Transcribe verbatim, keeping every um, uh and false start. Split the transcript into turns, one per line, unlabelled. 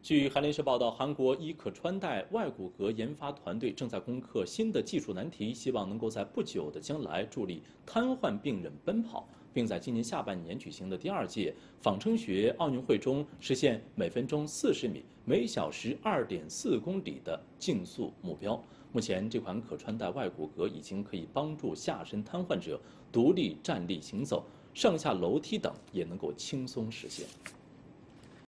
据韩联社报道，韩国医可穿戴外骨骼研发团队正在攻克新的技术难题，希望能够在不久的将来助力瘫痪病人奔跑，并在今年下半年举行的第二届仿生学奥运会中实现每分钟四十米、每小时二点四公里的竞速目标。目前，这款可穿戴外骨骼已经可以帮助下身瘫痪者独立站立行走，上下楼梯等也能够轻松实现。